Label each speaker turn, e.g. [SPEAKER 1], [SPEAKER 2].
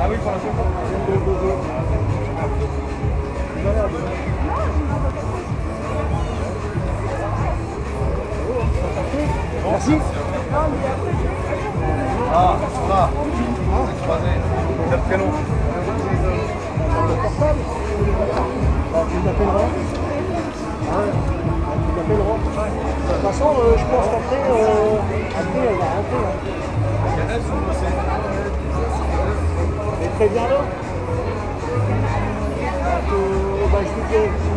[SPEAKER 1] oui, pour la photo.
[SPEAKER 2] Merci.
[SPEAKER 1] Ah, là. Croisé. Quel prénom?
[SPEAKER 2] Tu t'appelleras. Tu t'appelleras. De toute façon, je pense qu'après, elle va rentrer. Elle est très bien là. Je te dis.